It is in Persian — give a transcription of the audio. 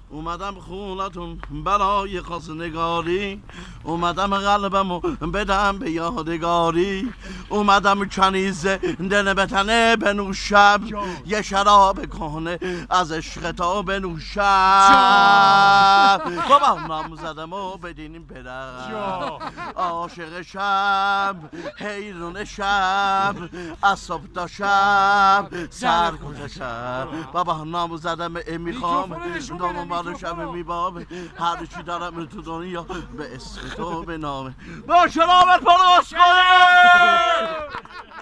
اومدم خونتون برای خواستگاری، اومدم قلبمو بدم به یادگاری، اومدم کنیزه دل بتنه بنوشم، یه شراب کنه از عشق تا بنوشم. بابا نام زدم و بدینیم برم، عاشق شب حیرون شب از صبح تا شب سرکوش شب. بابا نام زدم میخوام دامو مالو شب میبامه، هر چی دارم تو دنیا به اسم تو به نامه. با شرابت پروش کنه